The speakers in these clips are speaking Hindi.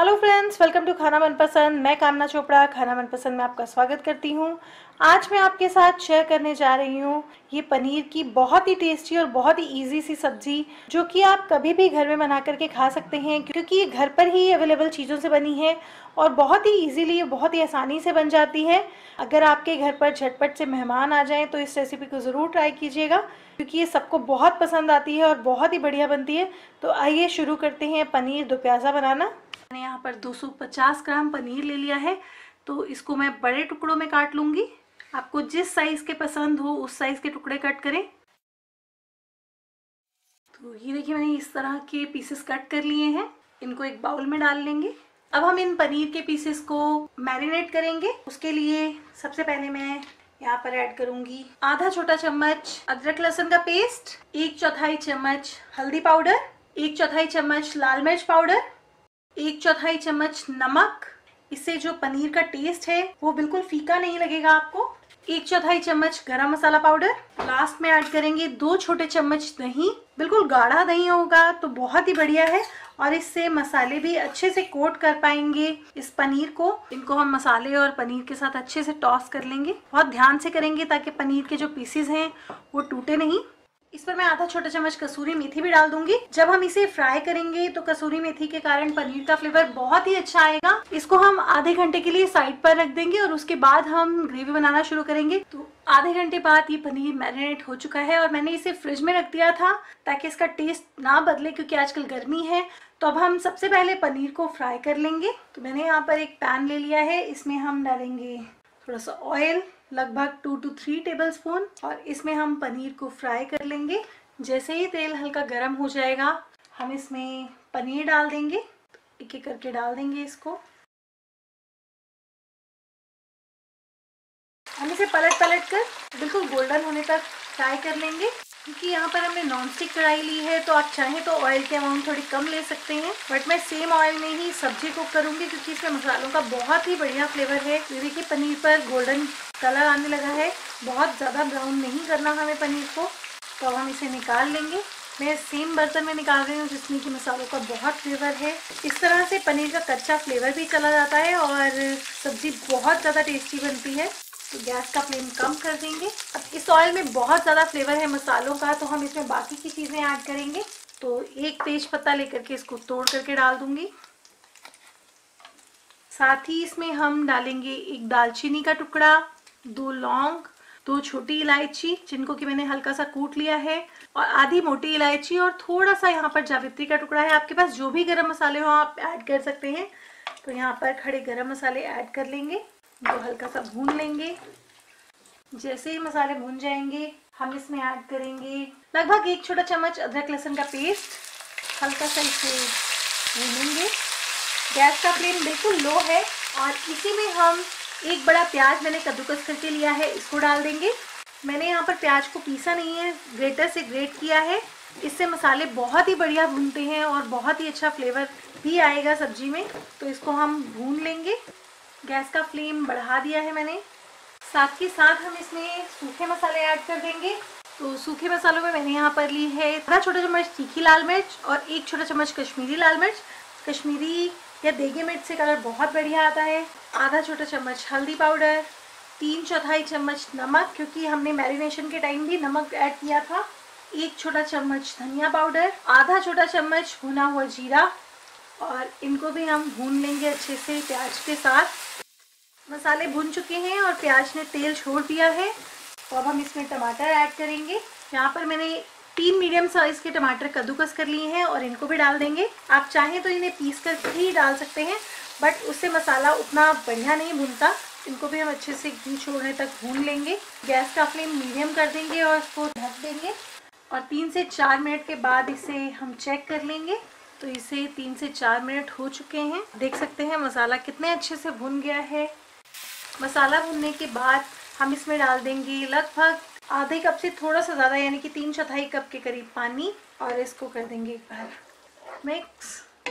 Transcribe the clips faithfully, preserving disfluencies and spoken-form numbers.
हेलो फ्रेंड्स, वेलकम टू खाना मनपसंद। मैं कामना चोपड़ा खाना मनपसंद में आपका स्वागत करती हूँ। आज मैं आपके साथ शेयर करने जा रही हूँ ये पनीर की बहुत ही टेस्टी और बहुत ही इजी सी सब्जी, जो कि आप कभी भी घर में बना करके खा सकते हैं, क्योंकि ये घर पर ही अवेलेबल चीज़ों से बनी है और बहुत ही इजीली, बहुत ही आसानी से बन जाती है। अगर आपके घर पर झटपट से मेहमान आ जाएं तो इस रेसिपी को ज़रूर ट्राई कीजिएगा, क्योंकि ये सबको बहुत पसंद आती है और बहुत ही बढ़िया बनती है। तो आइए शुरू करते हैं पनीर दो प्याज़ा बनाना। मैंने यहाँ पर दो सौ पचास ग्राम पनीर ले लिया है, तो इसको मैं बड़े टुकड़ों में काट लूँगी। आपको जिस साइज़ के पसंद हो उस साइज़ के टुकड़े कट करें। तो ये देखिए, मैंने इस तरह के पीसेस कट कर लिए हैं। इनको एक बाउल में डाल लेंगे। अब हम इन पनीर के पीसेस को मैरिनेट करेंगे। उसके लिए सबसे पहले मैं यहाँ पर ऐड करूँगी आधा छोटा चम्मच अदरक लहसुन का पेस्ट, एक चौथाई चम्मच हल्दी पाउडर, एक चौथाई चम्मच लाल मिर्च पाउडर, एक चौथाई चम्मच नमक। इससे जो पनीर का टेस्ट है वो बिल्कुल फीका नहीं लगेगा आपको। एक चौथाई चम्मच गरम मसाला पाउडर। लास्ट में ऐड करेंगे दो छोटे चम्मच दही। बिल्कुल गाढ़ा दही होगा तो बहुत ही बढ़िया है, और इससे मसाले भी अच्छे से कोट कर पाएंगे इस पनीर को। इनको हम मसाले और पनीर के साथ अच्छे से टॉस कर लेंगे। बहुत ध्यान से करेंगे ताकि पनीर के जो पीसेस हैं वो टूटे नहीं। इस पर मैं आधा छोटा चम्मच कसूरी मेथी भी डाल दूंगी। जब हम इसे फ्राई करेंगे तो कसूरी मेथी के कारण पनीर का फ्लेवर बहुत ही अच्छा आएगा। इसको हम आधे घंटे के लिए साइड पर रख देंगे और उसके बाद हम ग्रेवी बनाना शुरू करेंगे। तो आधे घंटे बाद ये पनीर मैरिनेट हो चुका है और मैंने इसे फ्रिज में रख दिया था ताकि इसका टेस्ट ना बदले, क्योंकि आजकल गर्मी है। तो अब हम सबसे पहले पनीर को फ्राई कर लेंगे। तो मैंने यहाँ पर एक पैन ले लिया है। इसमें हम डालेंगे थोड़ा सा ऑयल, लगभग two to three tablespoon, और इसमें हम पनीर को फ्राई कर लेंगे। जैसे ही तेल हल्का गर्म हो जाएगा हम इसमें पनीर डाल देंगे। एक एक करके डाल देंगे इसको। हम इसे पलट पलट कर बिल्कुल गोल्डन होने तक फ्राई कर लेंगे। क्योंकि यहाँ पर हमने नॉन स्टिक कढ़ाई ली है तो आप चाहें तो ऑयल की अमाउंट थोड़ी कम ले सकते हैं, बट मैं सेम ऑयल में ही सब्जी कुक करूँगी क्योंकि इसमें मसालों का बहुत ही बढ़िया फ्लेवर है। ये देखिए, पनीर पर गोल्डन कलर आने लगा है। बहुत ज़्यादा ब्राउन नहीं करना हमें पनीर को। तो अब हम इसे निकाल लेंगे। मैं सेम बर्तन में निकाल रही हूँ जिसमें कि मसालों का बहुत फ्लेवर है। इस तरह से पनीर का कच्चा फ्लेवर भी चला जाता है और सब्जी बहुत ज़्यादा टेस्टी बनती है। तो गैस का फ्लेम कम कर देंगे। अब इस ऑयल में बहुत ज़्यादा फ्लेवर है मसालों का, तो हम इसमें बाकी की चीज़ें ऐड करेंगे। तो एक तेज पत्ता लेकर के इसको तोड़ करके डाल दूंगी। साथ ही इसमें हम डालेंगे एक दालचीनी का टुकड़ा, दो लौंग, दो छोटी इलायची जिनको कि मैंने हल्का सा कूट लिया है, और आधी मोटी इलायची, और थोड़ा सा यहाँ पर जावित्री का टुकड़ा है। आपके पास जो भी गरम मसाले हो आप ऐड कर सकते हैं। तो यहाँ पर खड़े गरम मसाले ऐड कर लेंगे, जो हल्का सा भून लेंगे। जैसे ही मसाले भून जाएंगे हम इसमें ऐड करेंगे लगभग एक छोटा चम्मच अदरक लहसुन का पेस्ट। हल्का सा इसे भूनेंगे। गैस का फ्लेम बिल्कुल लो है, और इसी में हम एक बड़ा प्याज मैंने कद्दूकस करके लिया है, इसको डाल देंगे। मैंने यहाँ पर प्याज को पीसा नहीं है, ग्रेटर से ग्रेट किया है। इससे मसाले बहुत ही बढ़िया भूनते हैं और बहुत ही अच्छा फ्लेवर भी आएगा सब्जी में। तो इसको हम भून लेंगे। गैस का फ्लेम बढ़ा दिया है मैंने। साथ ही साथ हम इसमें सूखे मसाले ऐड कर देंगे। तो सूखे मसालों में मैंने यहाँ पर ली है आधा छोटा चम्मच तीखी लाल मिर्च और एक छोटा चम्मच कश्मीरी लाल मिर्च। कश्मीरी या देगी मिर्च से कलर बहुत बढ़िया आता है। आधा छोटा चम्मच हल्दी पाउडर, तीन चौथाई चम्मच नमक, क्योंकि हमने मैरिनेशन के टाइम भी नमक ऐड किया था। एक छोटा चम्मच धनिया पाउडर, आधा छोटा चम्मच भुना हुआ जीरा, और इनको भी हम भून लेंगे अच्छे से प्याज के साथ। मसाले भून चुके हैं और प्याज ने तेल छोड़ दिया है। तो अब हम इसमें टमाटर ऐड करेंगे। यहाँ पर मैंने तीन मीडियम साइज के टमाटर कद्दूकस कर लिए हैं और इनको भी डाल देंगे। आप चाहें तो इन्हें पीस कर ही डाल सकते हैं, बट उससे मसाला उतना बढ़िया नहीं भूनता। इनको भी हम अच्छे से घी छोड़ने तक भून लेंगे। गैस का फ्लेम मीडियम कर देंगे और इसको ढक देंगे, और तीन से चार मिनट के बाद इसे हम चेक कर लेंगे। तो इसे तीन से चार मिनट हो चुके हैं। देख सकते हैं मसाला कितने अच्छे से भुन गया है। मसाला भुनने के बाद हम इसमें डाल देंगे लगभग आधे कप से थोड़ा सा ज़्यादा, यानी कि तीन चौथाई कप के करीब पानी, और इसको कर देंगे एक बार मिक्स।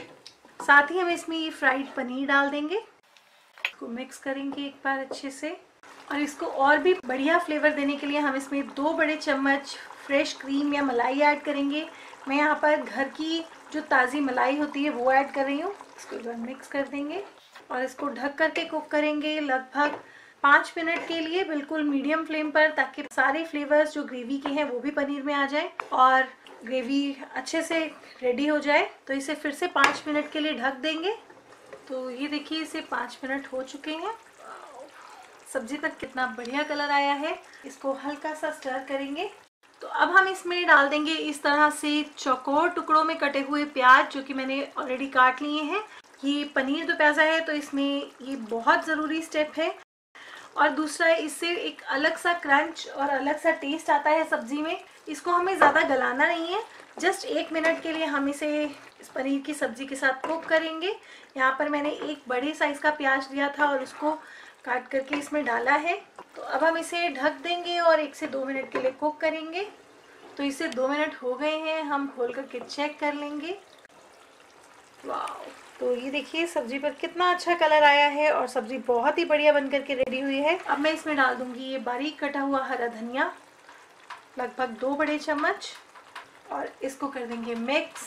साथ ही हम इसमें ये फ्राइड पनीर डाल देंगे। इसको मिक्स करेंगे एक बार अच्छे से, और इसको और भी बढ़िया फ्लेवर देने के लिए हम इसमें दो बड़े चम्मच फ्रेश क्रीम या मलाई ऐड करेंगे। मैं यहाँ पर घर की जो ताज़ी मलाई होती है वो ऐड कर रही हूँ। इसको एक बार मिक्स कर देंगे और इसको ढक करके कुक करेंगे लगभग पाँच मिनट के लिए, बिल्कुल मीडियम फ्लेम पर, ताकि सारे फ्लेवर्स जो ग्रेवी के हैं वो भी पनीर में आ जाए और ग्रेवी अच्छे से रेडी हो जाए। तो इसे फिर से पाँच मिनट के लिए ढक देंगे। तो ये देखिए इसे पाँच मिनट हो चुके हैं। सब्जी पर कितना बढ़िया कलर आया है। इसको हल्का सा स्टर करेंगे। तो अब हम इसमें डाल देंगे इस तरह से चौकोर टुकड़ों में कटे हुए प्याज, जो कि मैंने ऑलरेडी काट लिए हैं। ये पनीर दो प्याज़ा है तो इसमें ये बहुत ज़रूरी स्टेप है। और दूसरा, इससे एक अलग सा क्रंच और अलग सा टेस्ट आता है सब्जी में। इसको हमें ज़्यादा गलाना नहीं है, जस्ट एक मिनट के लिए हम इसे इस पनीर की सब्ज़ी के साथ कुक करेंगे। यहाँ पर मैंने एक बड़े साइज़ का प्याज लिया था और उसको काट करके इसमें डाला है। तो अब हम इसे ढक देंगे और एक से दो मिनट के लिए कुक करेंगे। तो इसे दो मिनट हो गए हैं, हम खोल करके चेक कर लेंगे। वाह, तो ये देखिए सब्जी पर कितना अच्छा कलर आया है और सब्जी बहुत ही बढ़िया बन करके रेडी हुई है। अब मैं इसमें डाल दूंगी ये बारीक कटा हुआ हरा धनिया, लगभग दो बड़े चम्मच, और इसको कर देंगे मिक्स।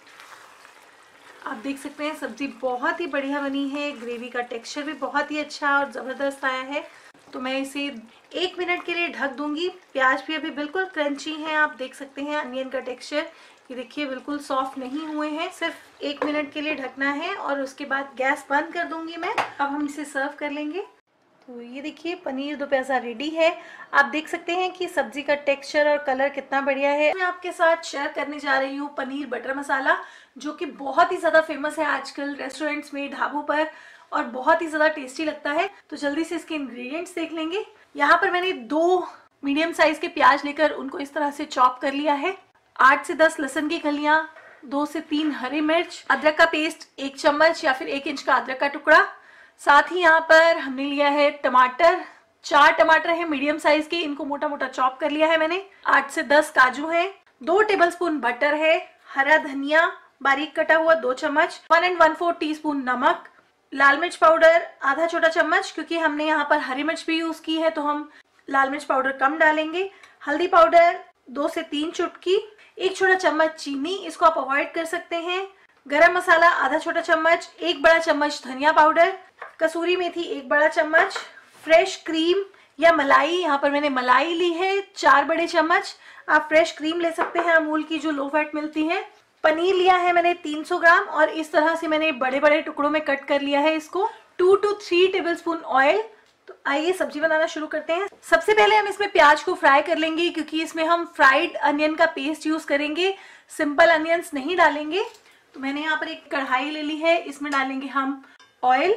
आप देख सकते हैं सब्जी बहुत ही बढ़िया बनी है, ग्रेवी का टेक्सचर भी बहुत ही अच्छा और ज़बरदस्त आया है। तो मैं इसे एक मिनट के लिए ढक दूंगी। प्याज भी अभी बिल्कुल क्रंची हैं, आप देख सकते हैं अनियन का टेक्सचर, ये देखिए बिल्कुल सॉफ्ट नहीं हुए हैं। सिर्फ एक मिनट के लिए ढकना है और उसके बाद गैस बंद कर दूंगी मैं। अब हम इसे सर्व कर लेंगे। तो ये देखिए पनीर दो प्याज़ा रेडी है। आप देख सकते हैं कि सब्जी का टेक्सचर और कलर कितना बढ़िया है। मैं आपके साथ शेयर करने जा रही हूँ पनीर बटर मसाला, जो कि बहुत ही ज़्यादा फेमस है आजकल रेस्टोरेंट्स में, ढाबों पर, और बहुत ही ज़्यादा टेस्टी लगता है। तो जल्दी से इसके इंग्रेडिएंट्स देख लेंगे। यहाँ पर मैंने दो मीडियम साइज के प्याज लेकर उनको इस तरह से चॉप कर लिया है। आठ से दस लहसुन की कलियां, दो से तीन हरी मिर्च, अदरक का पेस्ट एक चम्मच या फिर एक इंच का अदरक का टुकड़ा। साथ ही यहाँ पर हमने लिया है टमाटर, चार टमाटर हैं मीडियम साइज के, इनको मोटा मोटा चॉप कर लिया है मैंने। आठ से दस काजू हैं, दो टेबलस्पून बटर है, हरा धनिया बारीक कटा हुआ दो चम्मच, one and one fourth teaspoon नमक, लाल मिर्च पाउडर आधा छोटा चम्मच, क्योंकि हमने यहाँ पर हरी मिर्च भी यूज की है तो हम लाल मिर्च पाउडर कम डालेंगे। हल्दी पाउडर दो से तीन चुटकी, एक छोटा चम्मच चीनी, इसको आप अवॉइड कर सकते हैं। गरम मसाला आधा छोटा चम्मच, एक बड़ा चम्मच धनिया पाउडर, कसूरी मेथी एक बड़ा चम्मच, फ्रेश क्रीम या मलाई, यहाँ पर मैंने मलाई ली है चार बड़े चम्मच, आप फ्रेश क्रीम ले सकते हैं अमूल की जो लो फैट मिलती है। पनीर लिया है मैंने तीन सौ ग्राम और इस तरह से मैंने बड़े बड़े टुकड़ों में कट कर लिया है इसको। Two to three tablespoon oil. तो आइए सब्जी बनाना शुरू करते हैं। सबसे पहले हम इसमें प्याज को फ्राई कर लेंगे, क्योंकि इसमें हम फ्राइड अनियन का पेस्ट यूज करेंगे, सिंपल अनियंस नहीं डालेंगे। तो मैंने यहाँ पर एक कढ़ाई ले ली है, इसमें डालेंगे हम ऑयल,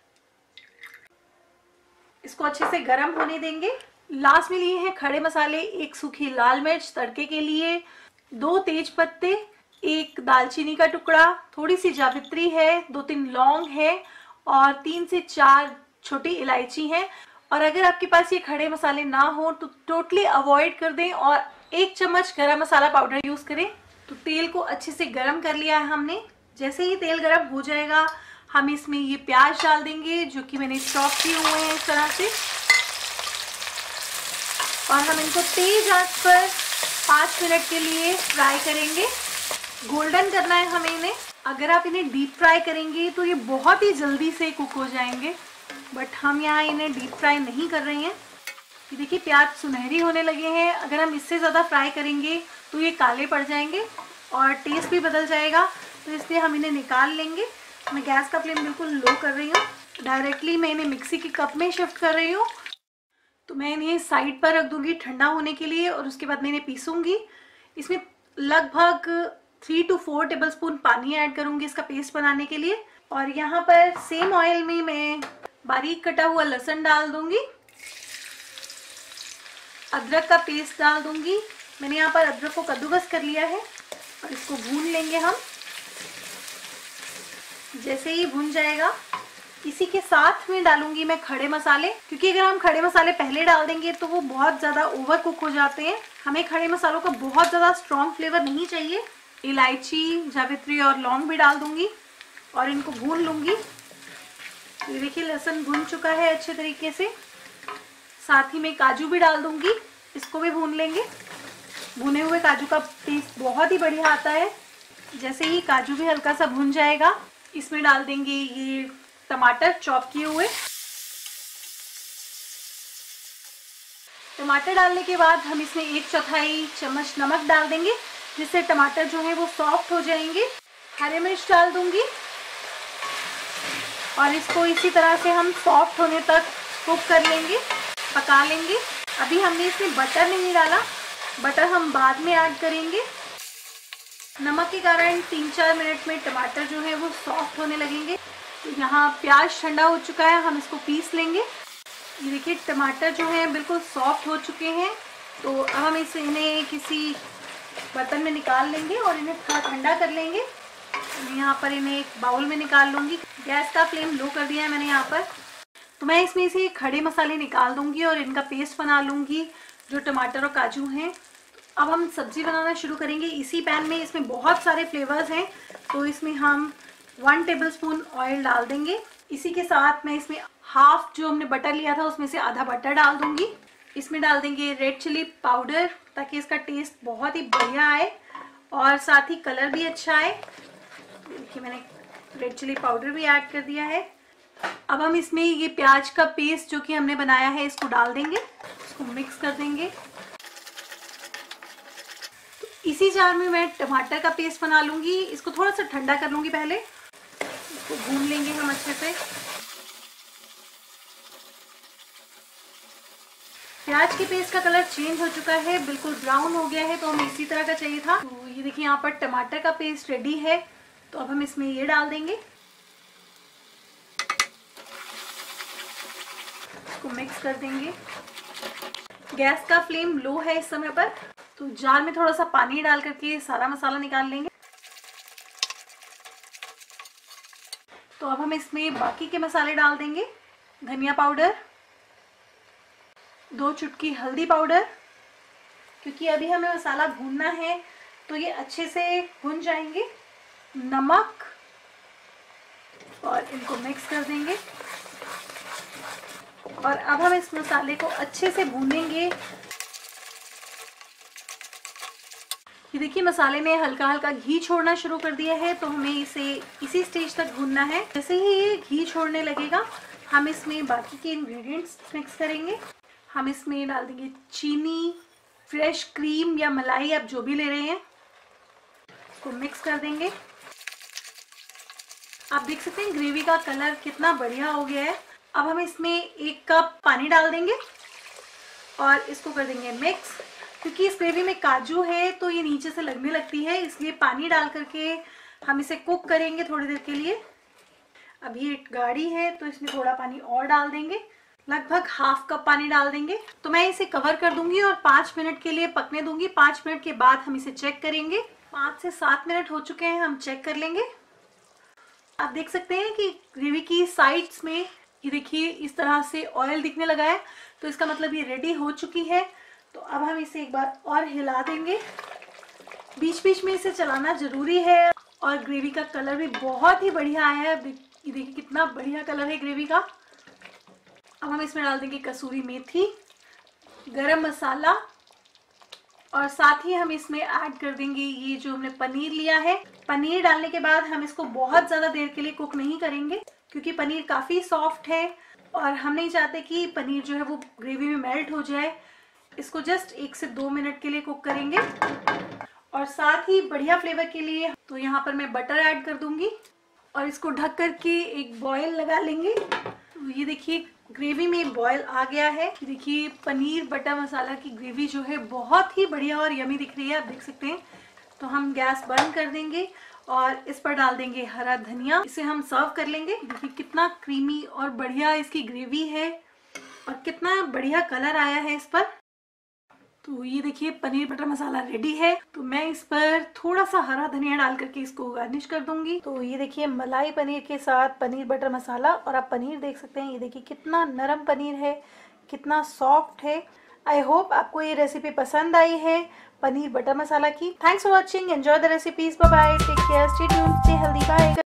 इसको अच्छे से गर्म होने देंगे। लास्ट में लिए हैं खड़े मसाले, एक सूखी लाल मिर्च तड़के के लिए, दो तेज पत्ते, एक दालचीनी का टुकड़ा, थोड़ी सी जावित्री है, दो तीन लौंग है और तीन से चार छोटी इलायची है। और अगर आपके पास ये खड़े मसाले ना हो तो टोटली अवॉइड कर दें और एक चम्मच गरम मसाला पाउडर यूज करें। तो तेल को अच्छे से गरम कर लिया है हमने। जैसे ही तेल गरम हो जाएगा हम इसमें ये प्याज डाल देंगे, जो कि मैंने चॉप किए हुए हैं इस तरह से, और हम इनको तेज आंच पर पाँच मिनट के लिए फ्राई करेंगे। गोल्डन करना है हमें इन्हें। अगर आप इन्हें डीप फ्राई करेंगे तो ये बहुत ही जल्दी से कुक हो जाएंगे, बट हम यहाँ इन्हें डीप फ्राई नहीं कर रहे हैं। ये देखिए प्याज सुनहरी होने लगे हैं। अगर हम इससे ज़्यादा फ्राई करेंगे तो ये काले पड़ जाएंगे और टेस्ट भी बदल जाएगा, तो इसलिए हम इन्हें निकाल लेंगे। मैं गैस का फ्लेम बिल्कुल लो कर रही हूँ। डायरेक्टली मैं इन्हें मिक्सी के कप में शिफ्ट कर रही हूँ। तो मैं इन्हें साइड पर रख दूँगी ठंडा होने के लिए और उसके बाद मैं इन्हें पीसूँगी। इसमें लगभग थ्री टू फोर टेबलस्पून पानी ऐड करूँगी इसका पेस्ट बनाने के लिए। और यहाँ पर सेम ऑयल में मैं बारीक कटा हुआ लहसुन डाल दूँगी, अदरक का पेस्ट डाल दूँगी। मैंने यहाँ पर अदरक को कद्दूकस कर लिया है और इसको भून लेंगे हम। जैसे ही भून जाएगा इसी के साथ में डालूंगी मैं खड़े मसाले, क्योंकि अगर हम खड़े मसाले पहले डाल देंगे तो वो बहुत ज़्यादा ओवर कुक हो जाते हैं। हमें खड़े मसालों का बहुत ज़्यादा स्ट्रॉन्ग फ्लेवर नहीं चाहिए। इलायची, जावित्री और लौंग भी डाल दूंगी और इनको भून लूंगी। ये देखिए लहसुन भून चुका है अच्छे तरीके से। साथ ही में काजू भी डाल दूंगी, इसको भी भून लेंगे। भुने हुए काजू का टेस्ट बहुत ही बढ़िया आता है। जैसे ही काजू भी हल्का सा भुन जाएगा इसमें डाल देंगे ये टमाटर चॉप किए हुए। टमाटर डालने के बाद हम इसमें एक चौथाई चम्मच नमक डाल देंगे, जिससे टमाटर जो है वो सॉफ्ट हो जाएंगे। हरी मिर्च डाल दूंगी और इसको इसी तरह से हम सॉफ्ट होने तक कुक कर लेंगे, पका लेंगे। अभी हमने इसमें बटर नहीं डाला, बटर हम बाद में ऐड करेंगे। नमक के कारण तीन चार मिनट में टमाटर जो है वो सॉफ्ट होने लगेंगे। तो यहाँ प्याज ठंडा हो चुका है, हम इसको पीस लेंगे। ये देखिए टमाटर जो है बिल्कुल सॉफ्ट हो चुके हैं। तो अब हम इसे इन्हें किसी बर्तन में निकाल लेंगे और इन्हें थोड़ा ठंडा कर लेंगे। मैं यहाँ पर इन्हें एक बाउल में निकाल लूँगी। गैस का फ्लेम लो कर दिया है मैंने यहाँ पर। तो मैं इसमें से खड़े मसाले निकाल दूँगी और इनका पेस्ट बना लूँगी, जो टमाटर और काजू हैं। अब हम सब्ज़ी बनाना शुरू करेंगे इसी पैन में। इसमें बहुत सारे फ्लेवर्स हैं, तो इसमें हम वन टेबलस्पून ऑयल डाल देंगे। इसी के साथ मैं इसमें हाफ जो हमने बटर लिया था उसमें से आधा बटर डाल दूंगी। इसमें डाल देंगे रेड चिली पाउडर, ताकि इसका टेस्ट बहुत ही बढ़िया आए और साथ ही कलर भी अच्छा आए। देखिए मैंने रेड चिली पाउडर भी ऐड कर दिया है। अब हम इसमें ये प्याज का पेस्ट जो कि हमने बनाया है इसको डाल देंगे, इसको मिक्स कर देंगे। तो इसी जार में मैं टमाटर का पेस्ट बना लूँगी, इसको थोड़ा सा ठंडा कर लूँगी पहले, इसको भून लेंगे हम अच्छे से। प्याज के पेस्ट का कलर चेंज हो चुका है, बिल्कुल ब्राउन हो गया है, तो हमें इसी तरह का चाहिए था। तो ये देखिए यहाँ पर टमाटर का पेस्ट रेडी है। तो अब हम इसमें ये डाल देंगे, इसको मिक्स कर देंगे। गैस का फ्लेम लो है इस समय पर। तो जार में थोड़ा सा पानी डाल करके सारा मसाला निकाल लेंगे। तो अब हम इसमें बाकी के मसाले डाल देंगे। धनिया पाउडर, दो चुटकी हल्दी पाउडर, क्योंकि अभी हमें मसाला भूनना है तो ये अच्छे से भुन जाएंगे। नमक, और इनको मिक्स कर देंगे। और अब हम इस मसाले को अच्छे से भूनेंगे। ये देखिए मसाले ने हल्का हल्का घी छोड़ना शुरू कर दिया है, तो हमें इसे इसी स्टेज तक भूनना है। जैसे ही ये घी छोड़ने लगेगा हम इसमें बाकी के इंग्रेडिएंट्स मिक्स करेंगे। हम इसमें डाल देंगे चीनी, फ्रेश क्रीम या मलाई, आप जो भी ले रहे हैं, इसको मिक्स कर देंगे। आप देख सकते हैं ग्रेवी का कलर कितना बढ़िया हो गया है। अब हम इसमें एक कप पानी डाल देंगे और इसको कर देंगे मिक्स। क्योंकि इस ग्रेवी में काजू है तो ये नीचे से लगने लगती है, इसलिए पानी डाल करके हम इसे कुक करेंगे थोड़ी देर के लिए। अभी ये गाढ़ी है तो इसमें थोड़ा पानी और डाल देंगे, लगभग हाफ कप पानी डाल देंगे। तो मैं इसे कवर कर दूंगी और पाँच मिनट के लिए पकने दूंगी। पाँच मिनट के बाद हम इसे चेक करेंगे। पाँच से सात मिनट हो चुके हैं, हम चेक कर लेंगे। आप देख सकते हैं कि ग्रेवी की साइड्स में ये देखिए इस तरह से ऑयल दिखने लगा है, तो इसका मतलब ये रेडी हो चुकी है। तो अब हम इसे एक बार और हिला देंगे। बीच बीच में इसे चलाना जरूरी है। और ग्रेवी का कलर भी बहुत ही बढ़िया आया है। ये देखिए कितना बढ़िया कलर है ग्रेवी का। अब हम इसमें डाल देंगे कसूरी मेथी, गरम मसाला, और साथ ही हम इसमें ऐड कर देंगे ये जो हमने पनीर लिया है। पनीर डालने के बाद हम इसको बहुत ज़्यादा देर के लिए कुक नहीं करेंगे, क्योंकि पनीर काफ़ी सॉफ्ट है और हम नहीं चाहते कि पनीर जो है वो ग्रेवी में मेल्ट हो जाए। इसको जस्ट एक से दो मिनट के लिए कुक करेंगे। और साथ ही बढ़िया फ्लेवर के लिए तो यहाँ पर मैं बटर ऐड कर दूंगी और इसको ढक करके एक बॉयल लगा लेंगे। तो ये देखिए ग्रेवी में बॉयल आ गया है। देखिए पनीर बटर मसाला की ग्रेवी जो है बहुत ही बढ़िया और यमी दिख रही है, आप देख सकते हैं। तो हम गैस बंद कर देंगे और इस पर डाल देंगे हरा धनिया। इसे हम सर्व कर लेंगे। देखिए कितना क्रीमी और बढ़िया इसकी ग्रेवी है और कितना बढ़िया कलर आया है इस पर। तो ये देखिए पनीर बटर मसाला रेडी है। तो मैं इस पर थोड़ा सा हरा धनिया डाल करके इसको गार्निश कर दूंगी। तो ये देखिए मलाई पनीर के साथ पनीर बटर मसाला, और आप पनीर देख सकते हैं। ये देखिए कितना नरम पनीर है, कितना सॉफ्ट है। आई होप आपको ये रेसिपी पसंद आई है पनीर बटर मसाला की। Thanks for watching, enjoy the recipes, bye bye, take care, stay tuned, stay healthy, bye.